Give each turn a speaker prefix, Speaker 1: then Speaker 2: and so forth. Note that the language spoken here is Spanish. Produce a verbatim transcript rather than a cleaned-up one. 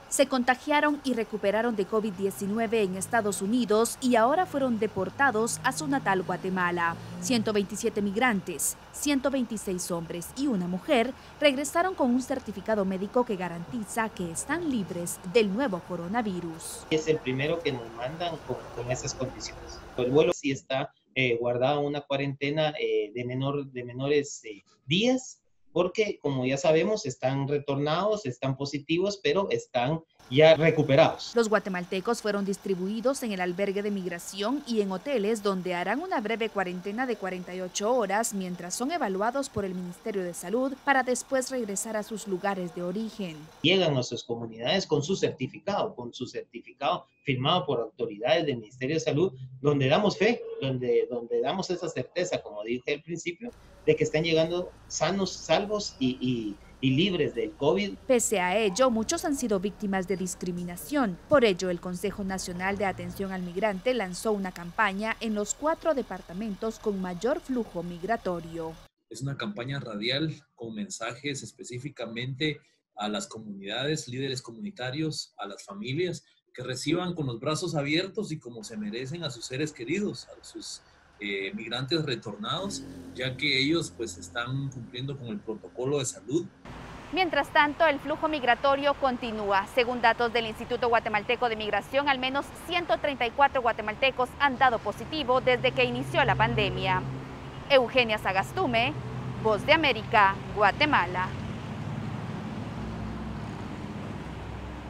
Speaker 1: Se contagiaron y recuperaron de COVID diecinueve en Estados Unidos y ahora fueron deportados a su natal Guatemala. ciento veintisiete migrantes, ciento veintiséis hombres y una mujer regresaron con un certificado médico que garantiza que están libres del nuevo coronavirus.
Speaker 2: Es el primero que nos mandan con, con esas condiciones. El vuelo sí está eh, guardado una cuarentena eh, de, menor, de menores eh, días, porque como ya sabemos están retornados, están positivos, pero están ya recuperados.
Speaker 1: Los guatemaltecos fueron distribuidos en el albergue de migración y en hoteles donde harán una breve cuarentena de cuarenta y ocho horas mientras son evaluados por el Ministerio de Salud para después regresar a sus lugares de origen.
Speaker 2: Llegan a sus comunidades con su certificado, con su certificado firmado por autoridades del Ministerio de Salud, donde damos fe, donde, donde damos esa certeza, como dije al principio, de que están llegando sanos, salvos y, y y libres del COVID.
Speaker 1: Pese a ello, muchos han sido víctimas de discriminación. Por ello, el Consejo Nacional de Atención al Migrante lanzó una campaña en los cuatro departamentos con mayor flujo migratorio.
Speaker 3: Es una campaña radial con mensajes específicamente a las comunidades, líderes comunitarios, a las familias, que reciban con los brazos abiertos y como se merecen a sus seres queridos, a sus Eh, migrantes retornados, ya que ellos pues están cumpliendo con el protocolo de salud.
Speaker 4: Mientras tanto, el flujo migratorio continúa. Según datos del Instituto Guatemalteco de Migración, al menos ciento treinta y cuatro guatemaltecos han dado positivo desde que inició la pandemia. Eugenia Sagastume, Voz de América, Guatemala.